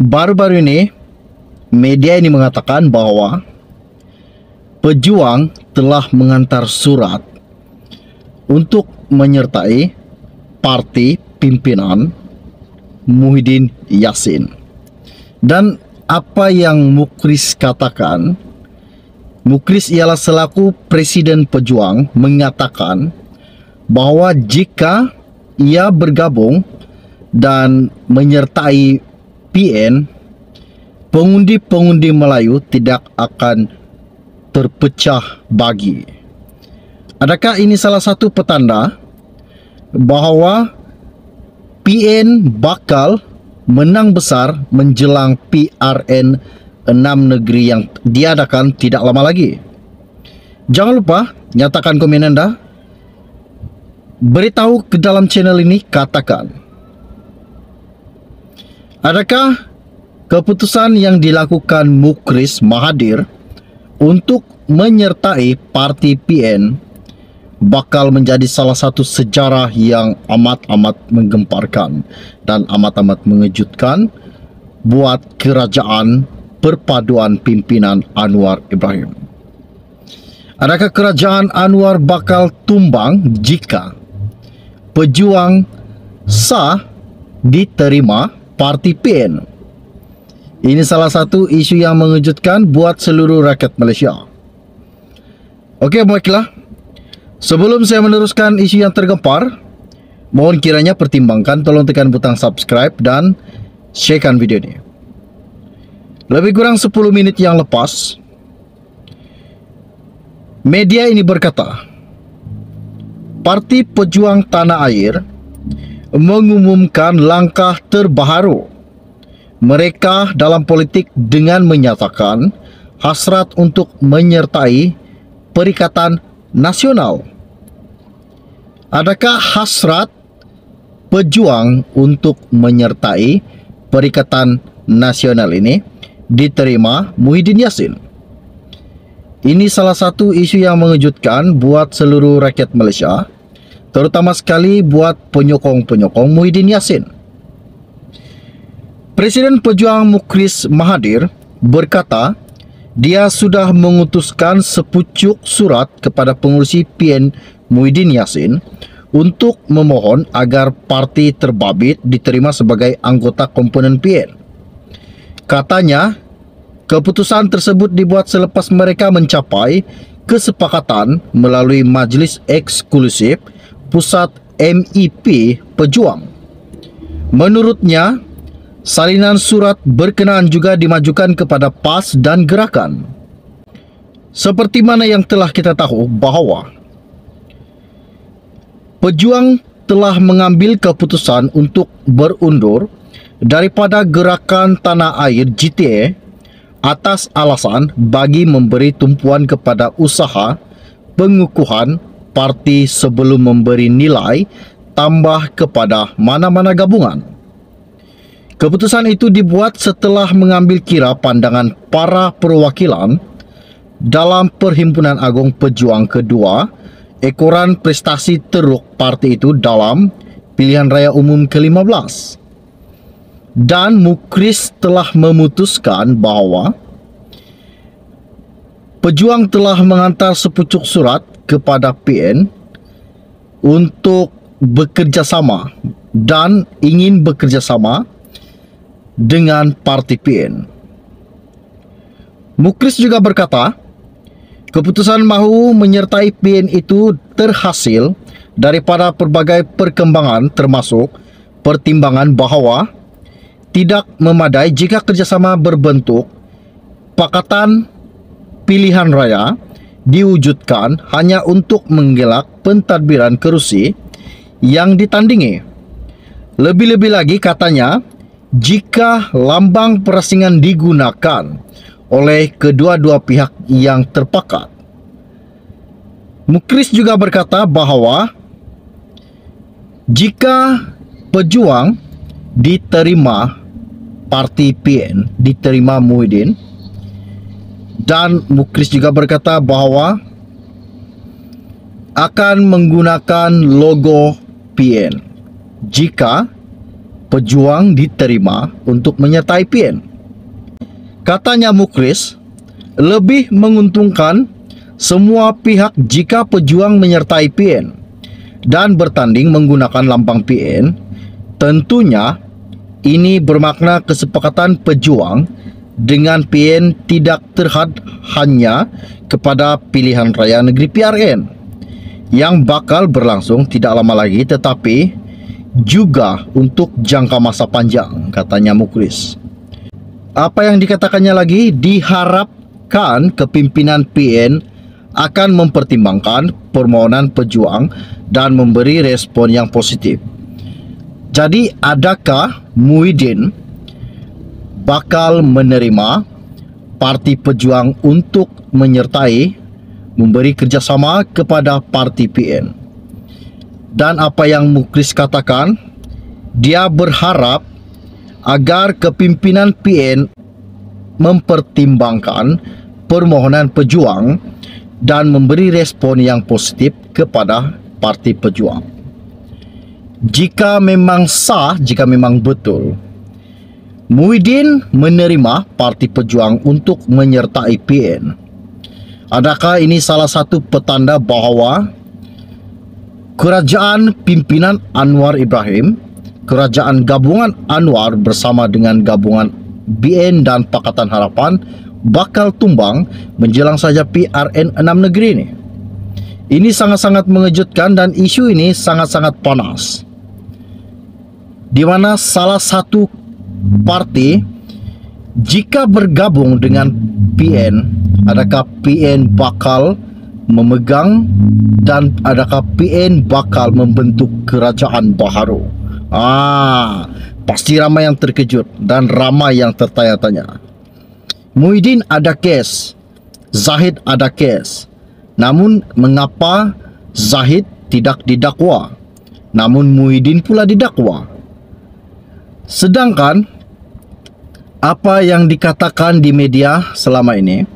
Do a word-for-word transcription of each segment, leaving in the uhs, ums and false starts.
Baru-baru ini, media ini mengatakan bahwa Pejuang telah mengantar surat untuk menyertai parti pimpinan Muhyiddin Yassin. Dan apa yang Mukhris katakan, Mukhris ialah selaku Presiden Pejuang mengatakan bahwa jika ia bergabung dan menyertai P N, pengundi-pengundi Melayu tidak akan terpecah bagi. Adakah ini salah satu petanda bahawa P N bakal menang besar menjelang P R N enam negeri yang diadakan tidak lama lagi? Jangan lupa nyatakan komen anda. Beritahu ke dalam channel ini, katakan, adakah keputusan yang dilakukan Mukhris Mahathir untuk menyertai parti P N bakal menjadi salah satu sejarah yang amat-amat menggemparkan dan amat-amat mengejutkan buat kerajaan perpaduan pimpinan Anwar Ibrahim? Adakah kerajaan Anwar bakal tumbang jika Pejuang sah diterima parti P N? Ini salah satu isu yang mengejutkan buat seluruh rakyat Malaysia. Okey, baiklah. Sebelum saya meneruskan isu yang tergempar, mohon kiranya pertimbangkan, tolong tekan butang subscribe dan sharekan video ini. Lebih kurang sepuluh minit yang lepas, media ini berkata, Parti Pejuang Tanah Air mengumumkan langkah terbaru mereka dalam politik dengan menyatakan hasrat untuk menyertai Perikatan Nasional. Adakah hasrat Pejuang untuk menyertai Perikatan Nasional ini diterima Muhyiddin Yassin? Ini salah satu isu yang mengejutkan buat seluruh rakyat Malaysia, terutama sekali buat penyokong-penyokong Muhyiddin Yassin. Presiden Pejuang Mukhris Mahathir berkata dia sudah mengutuskan sepucuk surat kepada pengurusi P N Muhyiddin Yassin untuk memohon agar parti terbabit diterima sebagai anggota komponen P N. Katanya, keputusan tersebut dibuat selepas mereka mencapai kesepakatan melalui Majlis Eksklusif Pusat M E P Pejuang. Menurutnya, salinan surat berkenaan juga dimajukan kepada P A S dan Gerakan. Seperti mana yang telah kita tahu bahawa Pejuang telah mengambil keputusan untuk berundur daripada Gerakan Tanah Air G T A atas alasan bagi memberi tumpuan kepada usaha pengukuhan parti sebelum memberi nilai tambah kepada mana-mana gabungan. Keputusan itu dibuat setelah mengambil kira pandangan para perwakilan dalam Perhimpunan Agung Pejuang Kedua, ekoran prestasi teruk parti itu dalam pilihan raya umum ke lima belas. Dan Mukhris telah memutuskan bahawa Pejuang telah mengantar sepucuk surat kepada P N untuk bekerjasama dan ingin bekerjasama dengan parti P N. Mukhris juga berkata, keputusan mahu menyertai P N itu terhasil daripada pelbagai perkembangan termasuk pertimbangan bahawa tidak memadai jika kerjasama berbentuk Pakatan Pilihan Raya diwujudkan hanya untuk menggelak pentadbiran kerusi yang ditandingi. Lebih-lebih lagi katanya, jika lambang perasingan digunakan oleh kedua-dua pihak yang terpakat. Mukhris juga berkata bahawa jika Pejuang diterima parti P N, diterima Muhyiddin, dan Mukhris juga berkata bahawa akan menggunakan logo P N jika pejuang diterima untuk menyertai P N. Katanya Mukris, lebih menguntungkan semua pihak jika pejuang menyertai P N dan bertanding menggunakan lambang P N. Tentunya ini bermakna kesepakatan pejuang dengan P N tidak terhad hanya kepada pilihan raya negeri P R N yang bakal berlangsung tidak lama lagi, tetapi juga untuk jangka masa panjang, katanya Mukris. Apa yang dikatakannya lagi, diharapkan kepimpinan P N akan mempertimbangkan permohonan pejuang dan memberi respon yang positif. Jadi, adakah Muhyiddin bakal menerima parti pejuang untuk menyertai, memberi kerjasama kepada parti P N? Dan apa yang Mukris katakan, dia berharap agar kepimpinan P N mempertimbangkan permohonan pejuang dan memberi respon yang positif kepada parti pejuang. Jika memang sah, jika memang betul Muhyiddin menerima parti pejuang untuk menyertai P N, adakah ini salah satu petanda bahawa kerajaan pimpinan Anwar Ibrahim, kerajaan gabungan Anwar bersama dengan gabungan B N dan Pakatan Harapan bakal tumbang menjelang saja P R N enam negeri ini? Ini sangat-sangat mengejutkan dan isu ini sangat-sangat panas, di mana salah satu parti jika bergabung dengan P N, adakah P N bakal memegang dan adakah P N bakal membentuk kerajaan baharu? Ah, pasti ramai yang terkejut dan ramai yang tertanya-tanya. Muhyiddin ada kes, Zahid ada kes. Namun mengapa Zahid tidak didakwa, namun Muhyiddin pula didakwa? Sedangkan apa yang dikatakan di media selama ini,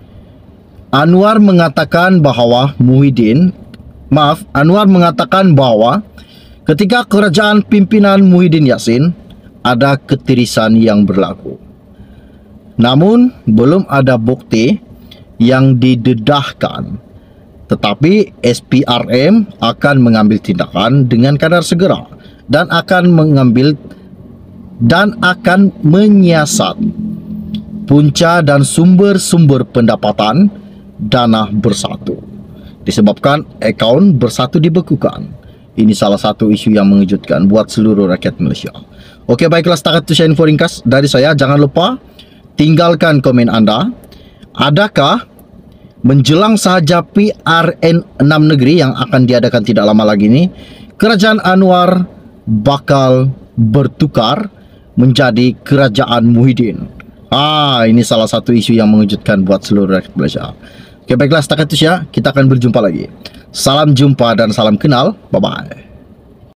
Anwar mengatakan bahawa Muhyiddin, maaf, Anwar mengatakan bahawa ketika kerajaan pimpinan Muhyiddin Yassin ada ketirisan yang berlaku. Namun belum ada bukti yang didedahkan, tetapi S P R M akan mengambil tindakan dengan kadar segera dan akan mengambil dan akan menyiasat punca dan sumber-sumber pendapatan Dana Bersatu disebabkan akaun Bersatu dibekukan. Ini salah satu isu yang mengejutkan buat seluruh rakyat Malaysia. Okey, baiklah, setakat itu saya info ringkas dari saya. Jangan lupa tinggalkan komen anda. Adakah menjelang sahaja P R N enam negeri yang akan diadakan tidak lama lagi ini, kerajaan Anwar bakal bertukar menjadi kerajaan Muhyiddin? Ah, ini salah satu isu yang mengejutkan buat seluruh rakyat Malaysia. Oke, baiklah, setakat itu ya. Kita akan berjumpa lagi. Salam jumpa dan salam kenal. Bye-bye.